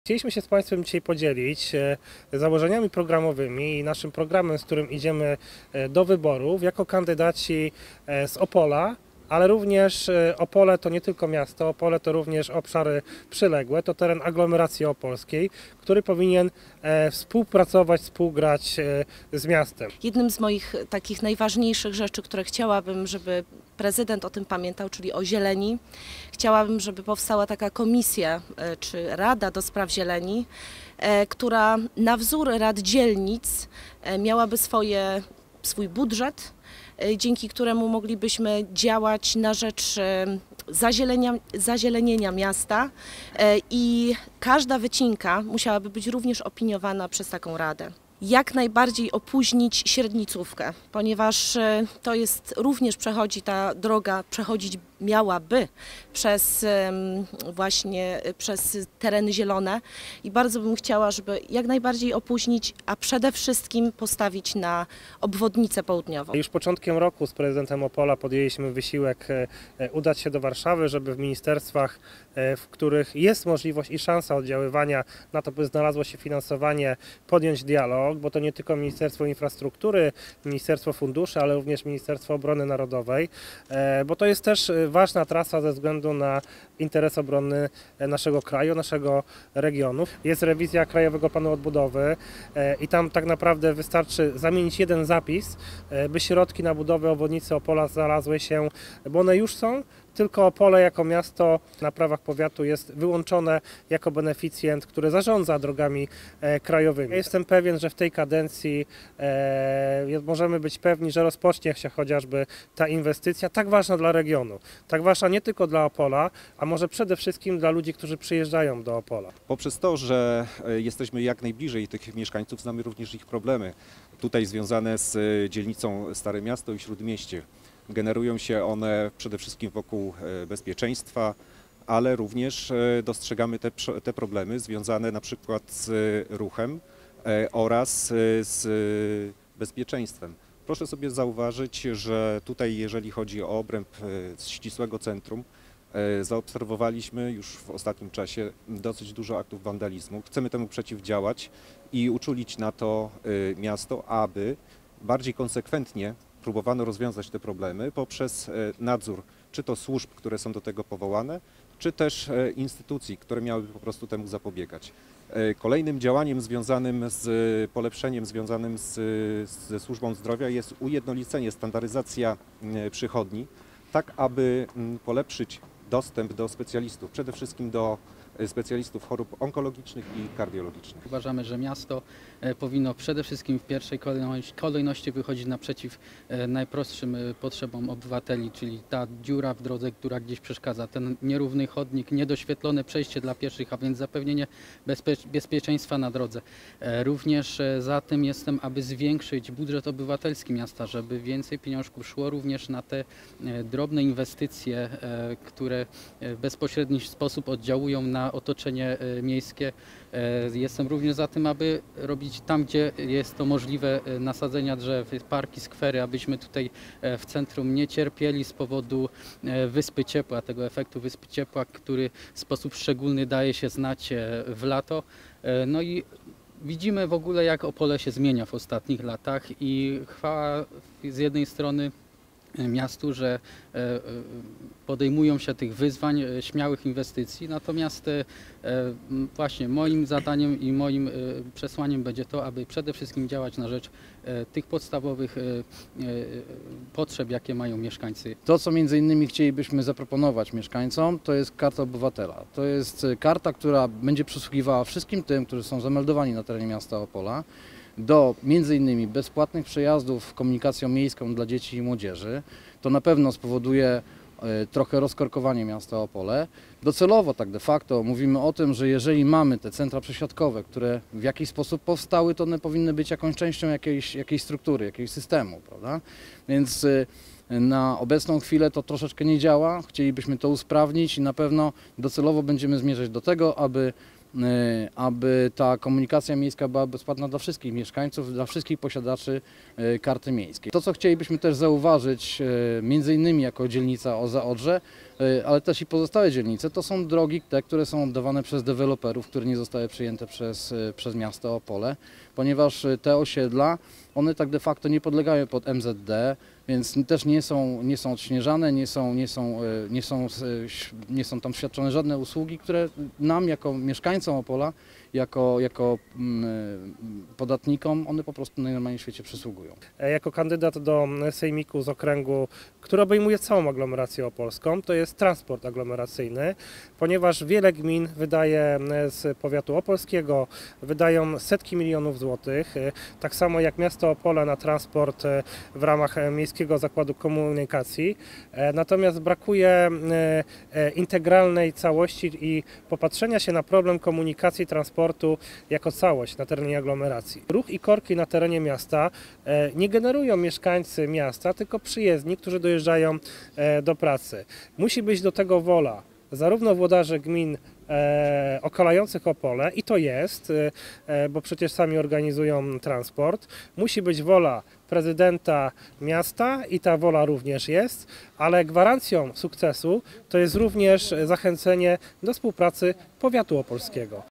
Chcieliśmy się z Państwem dzisiaj podzielić założeniami programowymi i naszym programem, z którym idziemy do wyborów jako kandydaci z Opola, ale również Opole to nie tylko miasto, Opole to również obszary przyległe, to teren aglomeracji opolskiej, który powinien współpracować, współgrać z miastem. Jednym z moich takich najważniejszych rzeczy, które chciałabym, żeby prezydent o tym pamiętał, czyli o zieleni. Chciałabym, żeby powstała taka komisja czy Rada do Spraw Zieleni, która na wzór rad dzielnic miałaby swój budżet, dzięki któremu moglibyśmy działać na rzecz zazielenienia miasta i każda wycinka musiałaby być również opiniowana przez taką radę. Jak najbardziej opóźnić średnicówkę, ponieważ to jest również ta droga przechodzić miałaby przez tereny zielone i bardzo bym chciała, żeby jak najbardziej opóźnić, a przede wszystkim postawić na obwodnicę południową. Już początkiem roku z prezydentem Opola podjęliśmy wysiłek udać się do Warszawy, żeby w ministerstwach, w których jest możliwość i szansa oddziaływania na to, by znalazło się finansowanie, podjąć dialog, bo to nie tylko Ministerstwo Infrastruktury, Ministerstwo Funduszy, ale również Ministerstwo Obrony Narodowej, bo to jest też ważna trasa ze względu na interes obronny naszego kraju, naszego regionu. Jest rewizja Krajowego Planu Odbudowy i tam tak naprawdę wystarczy zamienić jeden zapis, by środki na budowę obwodnicy Opola znalazły się, bo one już są, tylko Opole jako miasto na prawach powiatu jest wyłączone jako beneficjent, który zarządza drogami krajowymi. Ja jestem pewien, że w tej kadencji możemy być pewni, że rozpocznie się chociażby ta inwestycja tak ważna dla regionu, tak ważna nie tylko dla Opola, a może przede wszystkim dla ludzi, którzy przyjeżdżają do Opola. Poprzez to, że jesteśmy jak najbliżej tych mieszkańców, znamy również ich problemy, tutaj związane z dzielnicą Stare Miasto i Śródmieście. Generują się one przede wszystkim wokół bezpieczeństwa, ale również dostrzegamy te problemy związane na przykład z ruchem oraz z bezpieczeństwem. Proszę sobie zauważyć, że tutaj, jeżeli chodzi o obręb ścisłego centrum, zaobserwowaliśmy już w ostatnim czasie dosyć dużo aktów wandalizmu. Chcemy temu przeciwdziałać i uczulić na to miasto, aby bardziej konsekwentnie próbowano rozwiązać te problemy poprzez nadzór czy to służb, które są do tego powołane, czy też instytucji, które miałyby po prostu temu zapobiegać. Kolejnym działaniem związanym z polepszeniem, związanym ze służbą zdrowia jest ujednolicenie, standaryzacja przychodni, tak aby polepszyć dostęp do specjalistów, przede wszystkim do specjalistów chorób onkologicznych i kardiologicznych. Uważamy, że miasto powinno przede wszystkim w pierwszej kolejności wychodzić naprzeciw najprostszym potrzebom obywateli, czyli ta dziura w drodze, która gdzieś przeszkadza, ten nierówny chodnik, niedoświetlone przejście dla pieszych, a więc zapewnienie bezpieczeństwa na drodze. Również za tym jestem, aby zwiększyć budżet obywatelski miasta, żeby więcej pieniążków szło również na te drobne inwestycje, które w bezpośredni sposób oddziałują na otoczenie miejskie. Jestem również za tym, aby robić tam, gdzie jest to możliwe, nasadzenia drzew, parki, skwery, abyśmy tutaj w centrum nie cierpieli z powodu wyspy ciepła, tego efektu wyspy ciepła, który w sposób szczególny daje się znać w lato. No i widzimy w ogóle, jak Opole się zmienia w ostatnich latach i chwała z jednej strony miastu, że podejmują się tych wyzwań, śmiałych inwestycji, natomiast właśnie moim zadaniem i moim przesłaniem będzie to, aby przede wszystkim działać na rzecz tych podstawowych potrzeb, jakie mają mieszkańcy. To, co między innymi chcielibyśmy zaproponować mieszkańcom, to jest karta obywatela. To jest karta, która będzie przysługiwała wszystkim tym, którzy są zameldowani na terenie miasta Opola, do między innymi bezpłatnych przejazdów komunikacją miejską dla dzieci i młodzieży. To na pewno spowoduje trochę rozkorkowanie miasta Opole. Docelowo tak de facto mówimy o tym, że jeżeli mamy te centra przesiadkowe, które w jakiś sposób powstały, to one powinny być jakąś częścią jakiejś struktury, jakiegoś systemu, prawda? Więc na obecną chwilę to troszeczkę nie działa. Chcielibyśmy to usprawnić i na pewno docelowo będziemy zmierzać do tego, aby ta komunikacja miejska była bezpłatna dla wszystkich mieszkańców, dla wszystkich posiadaczy karty miejskiej. To, co chcielibyśmy też zauważyć, między innymi jako dzielnica OZE Odrze, ale też i pozostałe dzielnice, to są drogi te, które są oddawane przez deweloperów, które nie zostały przyjęte przez miasto Opole, ponieważ te osiedla, one tak de facto nie podlegają pod MZD, więc też nie są odśnieżane, nie są tam świadczone żadne usługi, które nam jako mieszkańcom Opola, jako podatnikom, one po prostu najnormalniej w świecie przysługują. Jako kandydat do sejmiku z okręgu, który obejmuje całą aglomerację opolską, to jest transport aglomeracyjny, ponieważ wiele gmin wydaje z powiatu opolskiego, wydają setki milionów złotych, tak samo jak miasto Opole na transport w ramach Miejskiego Zakładu Komunikacji, natomiast brakuje integralnej całości i popatrzenia się na problem komunikacji transportu jako całość na terenie aglomeracji. Ruch i korki na terenie miasta nie generują mieszkańcy miasta, tylko przyjezdni, którzy dojeżdżają do pracy. Musi być do tego wola zarówno włodarzy gmin okalających Opole, i to jest, bo przecież sami organizują transport, musi być wola prezydenta miasta i ta wola również jest, ale gwarancją sukcesu to jest również zachęcenie do współpracy powiatu opolskiego.